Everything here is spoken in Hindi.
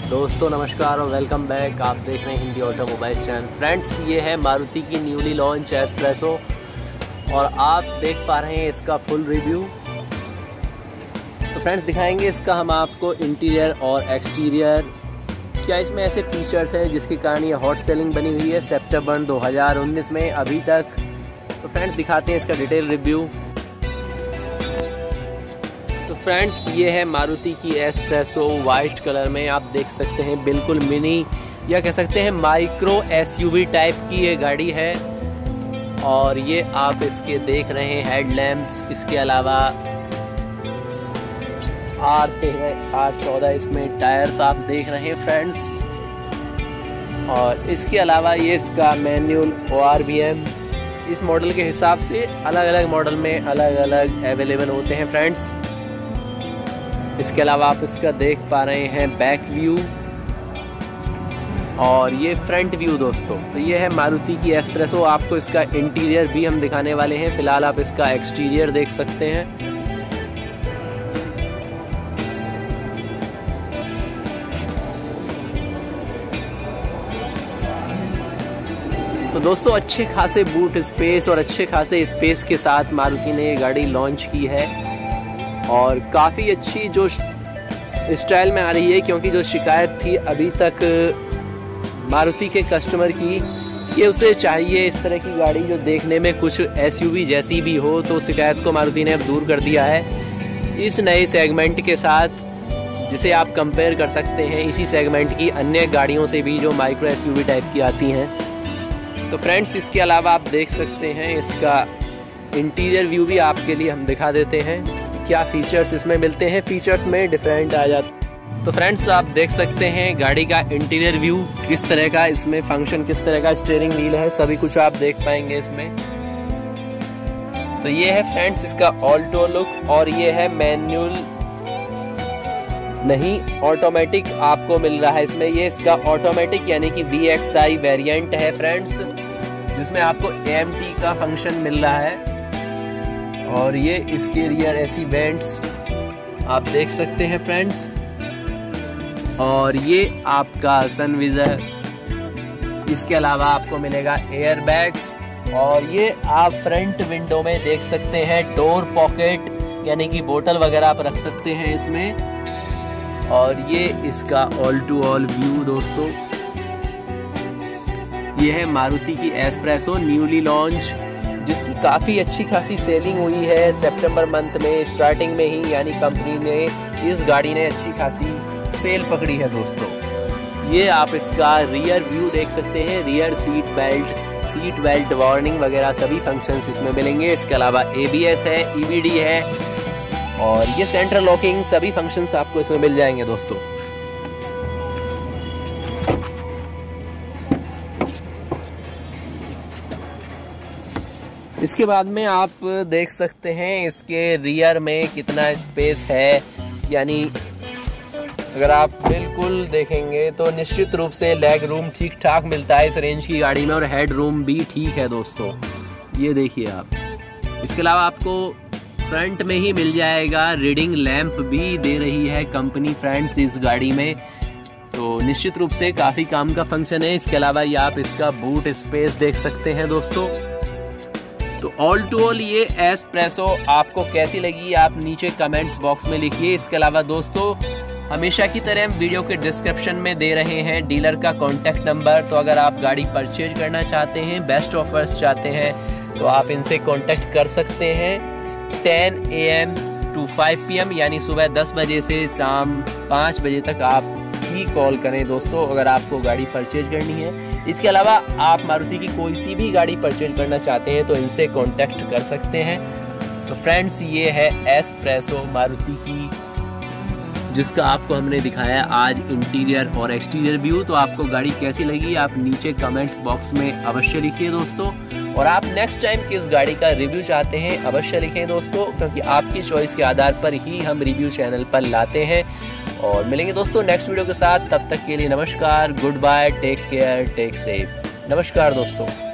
दोस्तों नमस्कार और वेलकम बैक। आप देख रहे हैं हिंदी ऑटोमोबाइल चैनल। फ्रेंड्स, ये है मारुति की न्यूली लॉन्च एस्प्रेसो और आप देख पा रहे हैं इसका फुल रिव्यू। तो फ्रेंड्स, दिखाएंगे इसका हम आपको इंटीरियर और एक्सटीरियर, क्या इसमें ऐसे फीचर्स हैं जिसके कारण ये हॉट सेलिंग बनी हुई है सितंबर 2019 में अभी तक। तो फ्रेंड्स, दिखाते हैं इसका डिटेल रिव्यू। तो फ्रेंड्स, ये है मारुति की एस्प्रेसो वाइट कलर में। आप देख सकते हैं बिल्कुल मिनी या कह सकते हैं माइक्रो एसयूवी टाइप की ये गाड़ी है। और ये आप इसके देख रहे हैं हेडलैम्प्स, इसके अलावा R14 इसमें टायर्स आप देख रहे हैं फ्रेंड्स। और इसके अलावा ये इसका मैनुअल ORVM इस मॉडल के हिसाब से अलग अलग मॉडल में अलग अलग अवेलेबल होते हैं फ्रेंड्स। इसके अलावा आप इसका देख पा रहे हैं बैक व्यू और ये फ्रंट व्यू दोस्तों। तो ये है मारुति की एस्प्रेसो। आपको इसका इंटीरियर भी हम दिखाने वाले हैं। फिलहाल आप इसका एक्सटीरियर देख सकते हैं। तो दोस्तों, अच्छे खासे बूट स्पेस और अच्छे खासे स्पेस के साथ मारुति ने ये गाड़ी लॉन्च की है और काफ़ी अच्छी जो स्टाइल में आ रही है। क्योंकि जो शिकायत थी अभी तक मारुति के कस्टमर की, ये उसे चाहिए इस तरह की गाड़ी जो देखने में कुछ एसयूवी जैसी भी हो, तो शिकायत को मारुति ने अब दूर कर दिया है इस नए सेगमेंट के साथ, जिसे आप कंपेयर कर सकते हैं इसी सेगमेंट की अन्य गाड़ियों से भी जो माइक्रो एसयूवी टाइप की आती हैं। तो फ्रेंड्स, इसके अलावा आप देख सकते हैं इसका इंटीरियर व्यू भी आपके लिए हम दिखा देते हैं, क्या फीचर्स इसमें मिलते हैं। फीचर्स में डिफरेंट आ जाते। तो फ्रेंड्स, आप देख सकते हैं गाड़ी का इंटीरियर व्यू किस तरह का, इसमें फंक्शन किस तरह का, स्टीयरिंग व्हील है, सभी कुछ आप देख पाएंगे इसमें। तो ये है फ्रेंड्स इसका ऑल्टो लुक और ये है मैनुअल नहीं ऑटोमेटिक आपको मिल रहा है इसमें। ये इसका ऑटोमेटिक यानी कि VXI वेरिएंट है फ्रेंड्स, जिसमें आपको AMT का फंक्शन मिल रहा है। और ये इसके रियर ऐसी वेंट्स आप देख सकते हैं फ्रेंड्स। और ये आपका सनविजर, इसके अलावा आपको मिलेगा एयर बैग्स। और ये आप फ्रंट विंडो में देख सकते हैं डोर पॉकेट, यानी कि बोतल वगैरह आप रख सकते हैं इसमें। और ये इसका ऑल टू ऑल व्यू दोस्तों। ये है मारुति की एस्प्रेसो न्यूली लॉन्च, जिसकी काफ़ी अच्छी खासी सेलिंग हुई है सितंबर मंथ में स्टार्टिंग में ही, यानी कंपनी ने इस गाड़ी ने अच्छी खासी सेल पकड़ी है दोस्तों। ये आप इसका रियर व्यू देख सकते हैं। रियर सीट बेल्ट वार्निंग वगैरह सभी फंक्शंस इसमें मिलेंगे। इसके अलावा ABS है, EBD है और ये सेंट्रल लॉकिंग, सभी फंक्शंस आपको इसमें मिल जाएंगे दोस्तों। इसके बाद में आप देख सकते हैं इसके रियर में कितना स्पेस है। यानी अगर आप बिल्कुल देखेंगे तो निश्चित रूप से लेग रूम ठीक ठाक मिलता है इस रेंज की गाड़ी में और हेड रूम भी ठीक है दोस्तों। ये देखिए आप। इसके अलावा आपको फ्रंट में ही मिल जाएगा रीडिंग लैंप भी दे रही है कंपनी फ्रेंड्स इस गाड़ी में, तो निश्चित रूप से काफ़ी काम का फंक्शन है। इसके अलावा ये आप इसका बूट स्पेस देख सकते हैं दोस्तों। तो ऑल टू ऑल ये एस्प्रेसो आपको कैसी लगी आप नीचे कमेंट्स बॉक्स में लिखिए। इसके अलावा दोस्तों, हमेशा की तरह हम वीडियो के डिस्क्रिप्शन में दे रहे हैं डीलर का कॉन्टैक्ट नंबर। तो अगर आप गाड़ी परचेज करना चाहते हैं, बेस्ट ऑफर्स चाहते हैं, तो आप इनसे कॉन्टैक्ट कर सकते हैं 10 AM to 5 PM, यानी सुबह 10 बजे से शाम 5 बजे तक आप ही कॉल करें दोस्तों अगर आपको गाड़ी परचेज करनी है। इसके अलावा आप मारुति की कोई सी भी गाड़ी परचेज करना चाहते हैं तो इनसे कांटेक्ट कर सकते हैं। तो फ्रेंड्स, ये है एस्प्रेसो मारुति की, जिसका आपको हमने दिखाया आज इंटीरियर और एक्सटीरियर व्यू। तो आपको गाड़ी कैसी लगी आप नीचे कमेंट्स बॉक्स में अवश्य लिखिए दोस्तों। और आप नेक्स्ट टाइम किस गाड़ी का रिव्यू चाहते हैं अवश्य लिखें दोस्तों, क्योंकि आपकी चॉइस के आधार पर ही हम रिव्यू चैनल पर लाते हैं। और मिलेंगे दोस्तों नेक्स्ट वीडियो के साथ। तब तक के लिए नमस्कार, good bye, take care, take safe. नमस्कार दोस्तों।